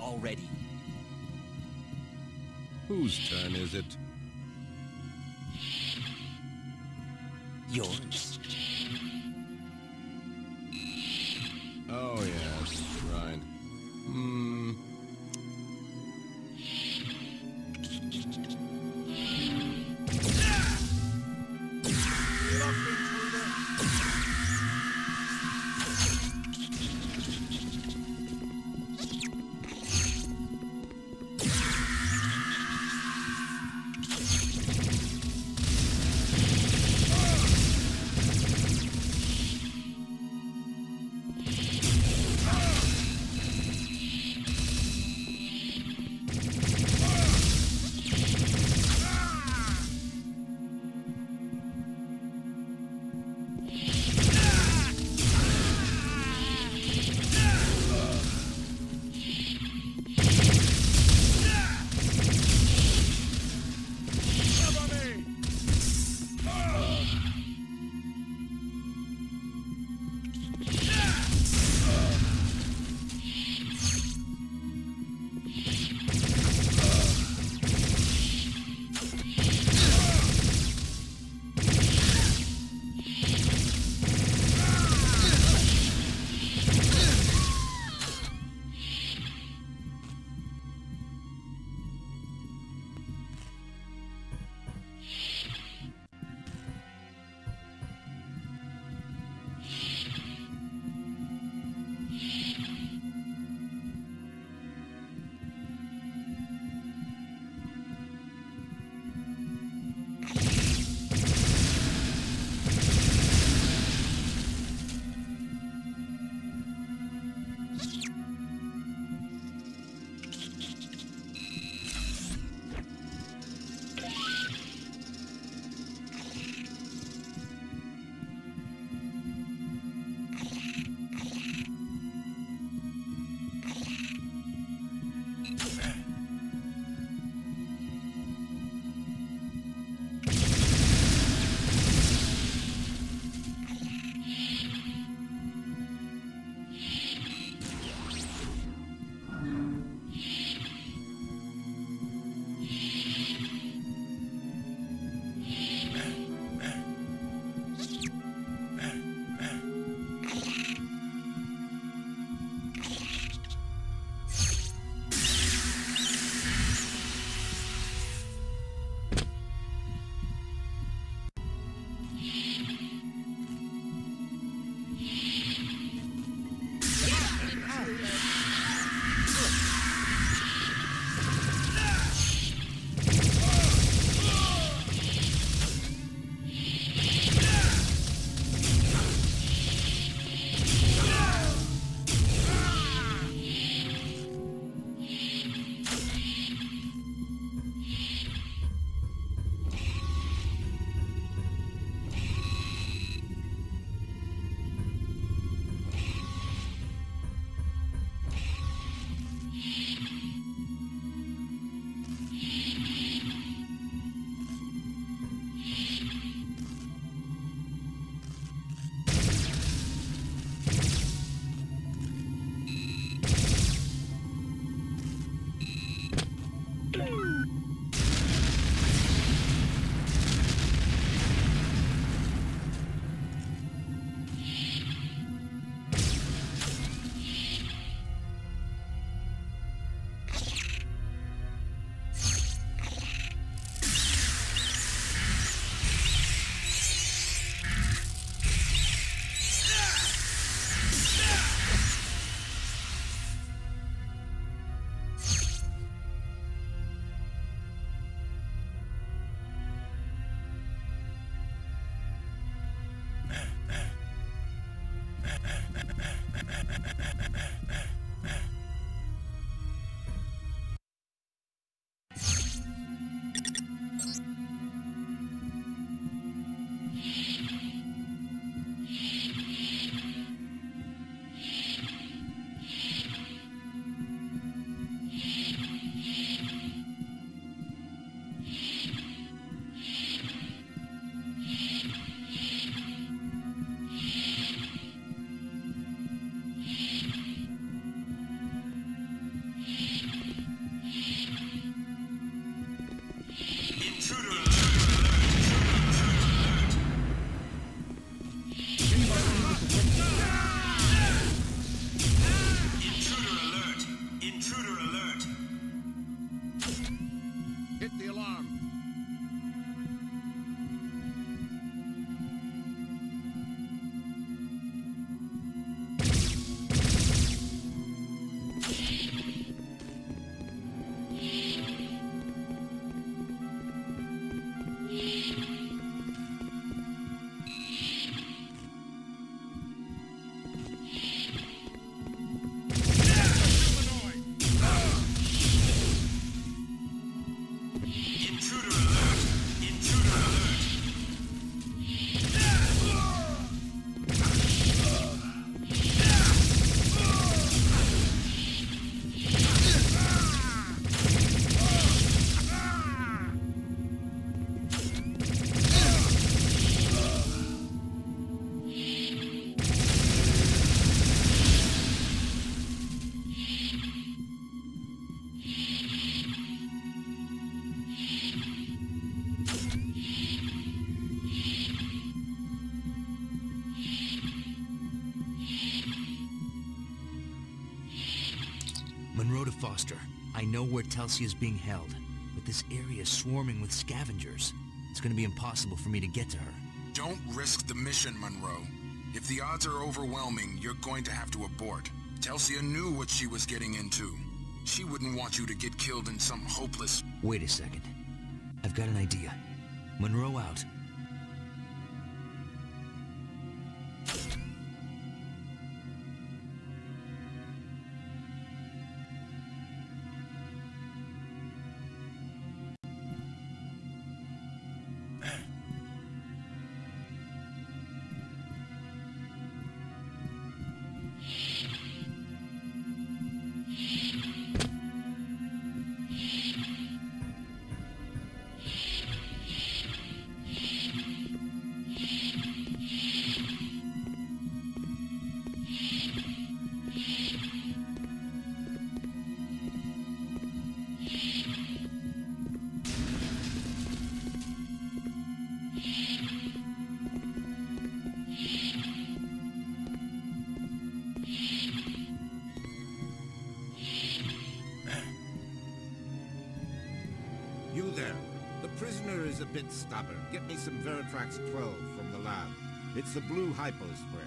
already. Whose turn is it? Yours. Oh, yes, right. alarm! Monroe to Foster. I know where Telsia is being held, but this area is swarming with scavengers. It's gonna be impossible for me to get to her. Don't risk the mission, Monroe. If the odds are overwhelming, you're going to have to abort. Telsia knew what she was getting into. She wouldn't want you to get killed in some hopeless... Wait a second. I've got an idea. Monroe out. You there. The prisoner is a bit stubborn. Get me some Veritrax 12 from the lab. It's the blue hypo spray.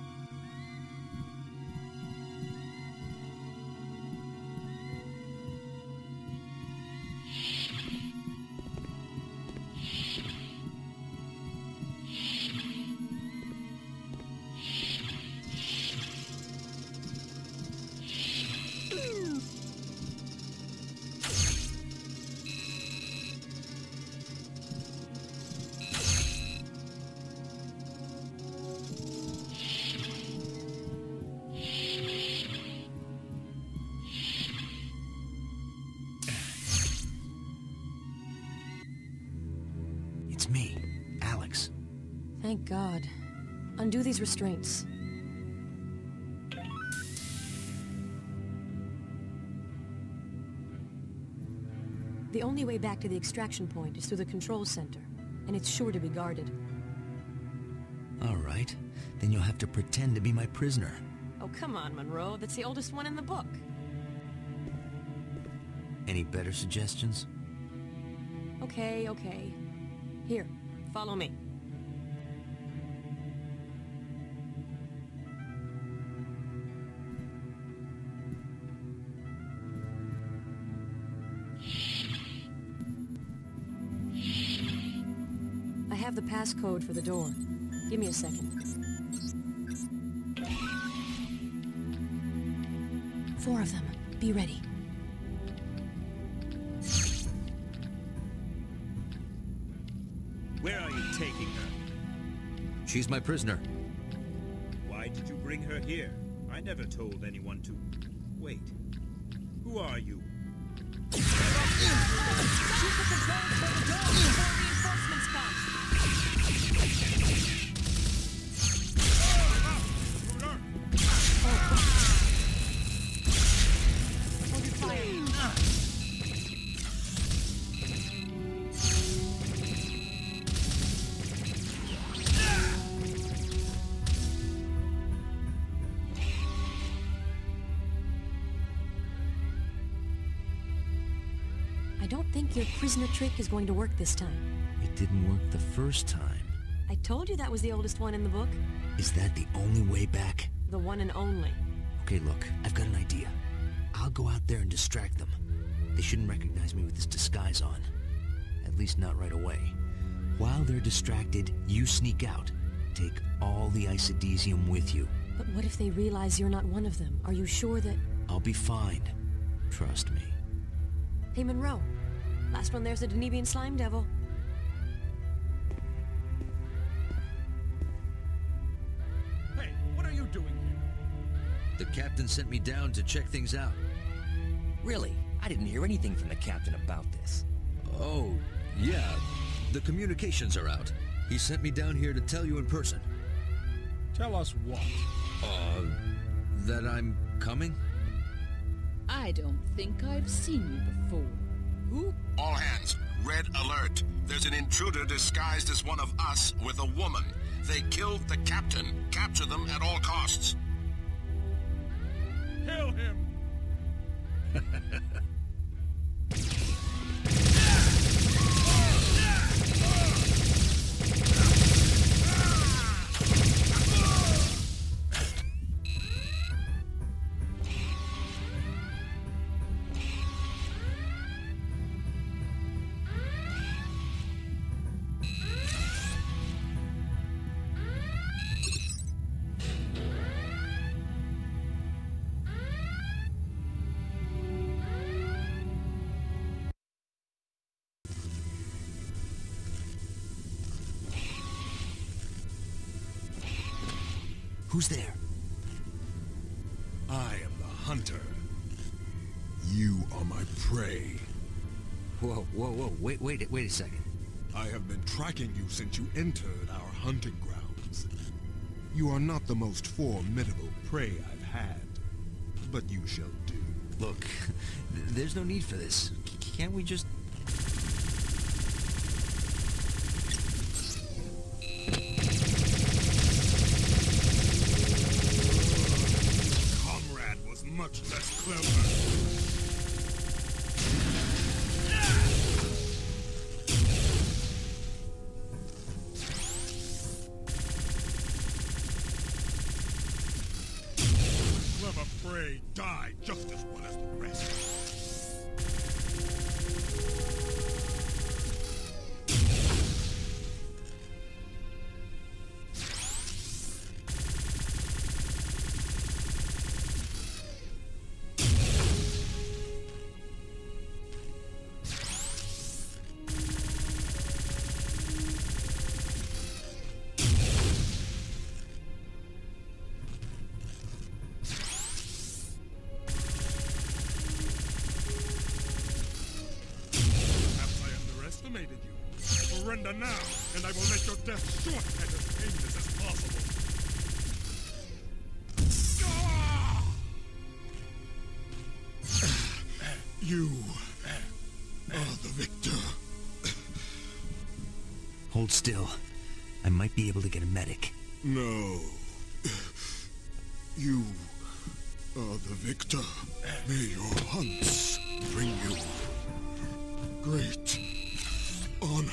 It's me, Alex. Thank God. Undo these restraints. The only way back to the extraction point is through the control center, and it's sure to be guarded. All right. Then you'll have to pretend to be my prisoner. Oh, come on, Monroe. That's the oldest one in the book. Any better suggestions? Okay, okay. Here, follow me. I have the passcode for the door. Give me a second. 4 of them. Be ready. Where are you taking her? She's my prisoner. Why did you bring her here? I never told anyone to... Wait. Who are you? Keep the controls for the door before reinforcements come. Hold your fire. don't think your prisoner trick is going to work this time. It didn't work the first time. I told you that was the oldest one in the book. Is that the only way back? The one and only. Okay, look, I've got an idea. I'll go out there and distract them. They shouldn't recognize me with this disguise on. At least not right away. While they're distracted, you sneak out. Take all the isodesium with you. But what if they realize you're not one of them? Are you sure that... I'll be fine. Trust me. Hey, Monroe. Last one there's a Denebian slime devil. Hey, what are you doing here? The captain sent me down to check things out. Really? I didn't hear anything from the captain about this. Oh, yeah. The communications are out. He sent me down here to tell you in person. Tell us what? That I'm coming? I don't think I've seen you before. Who? All hands, red alert. There's an intruder disguised as one of us with a woman. They killed the captain. Capture them at all costs. Kill him! Who's there? I am the hunter. You are my prey. Whoa, wait a second. I have been tracking you since you entered our hunting grounds. You are not the most formidable prey I've had, but you shall do. Look, there's no need for this. Can't we just... Much less clever. Clever prey die just as well as the rest. Surrender now, and I will make your death short and as painless as possible. You are the victor. Hold still. I might be able to get a medic. No. You are the victor. May your hunts bring you great honor.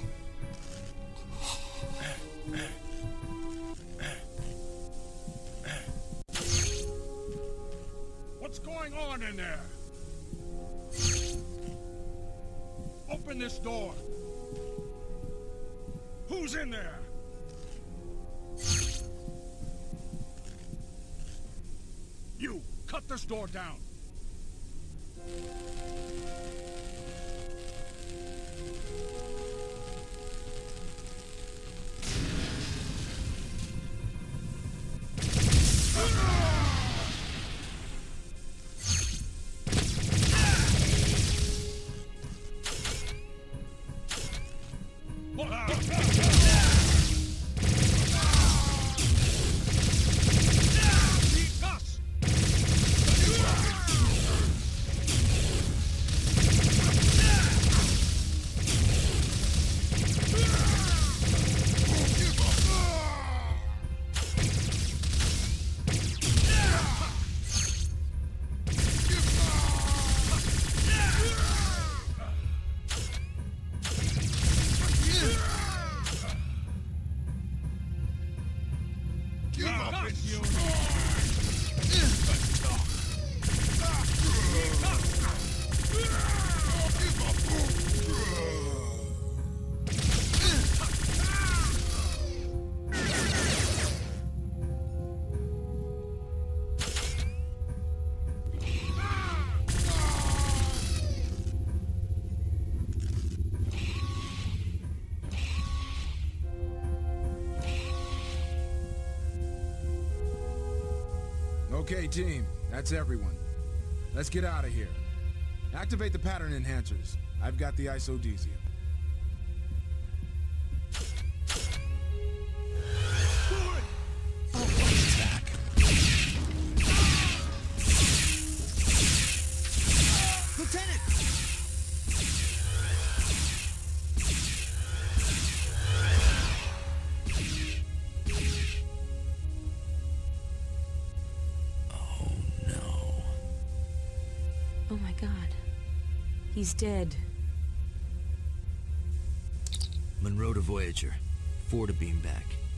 What's going on in there? Open this door. Who's in there? You, cut this door down. Okay, team. That's everyone. Let's get out of here. Activate the pattern enhancers. I've got the isodesium. Lieutenant! Oh no. Oh my god. He's dead. Monroe to Voyager. 4 to beam back.